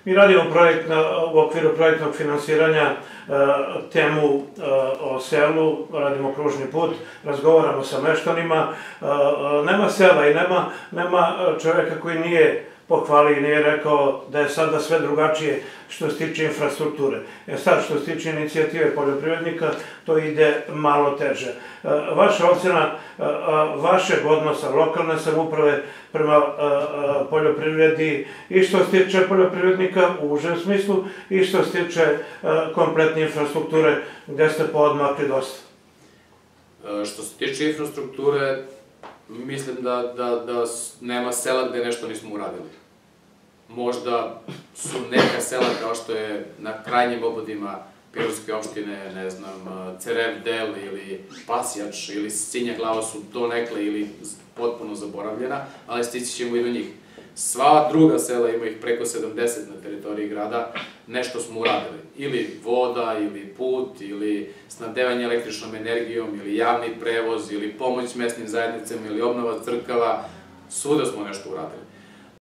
Mi radimo u okviru projektnog finansiranja temu o selu, radimo kružni put, razgovaramo sa meštanima. Nema sela i nema čoveka koji nije pohvalio i nije rekao da je sada sve drugačije što se tiče infrastrukture. Sad, što se tiče inicijative poljoprivrednika, to ide malo teže. Vaša ocena vašeg odnosa lokalne samouprave prema poljoprivredi i što se tiče poljoprivrednika u užem smislu i što se tiče kompletne infrastrukture gde ste poodmakli dosta? Što se tiče infrastrukture, mislim da nema sela gde nešto nismo uradili. Možda su neka sela kao što je na krajnjim obodima Pirotske opštine, ne znam, Cerevdel ili Pasjač ili Sinja Glava su donekle ili potpuno zaboravljena, ali stići ćemo i do njih. Sva druga sela, ima ih preko 70 na teritoriji grada, nešto smo uradili. Ili voda, ili put, ili snabdevanje električnom energijom, ili javni prevoz, ili pomoć mesnim zajednicama, ili obnova crkava, svuda smo nešto uradili.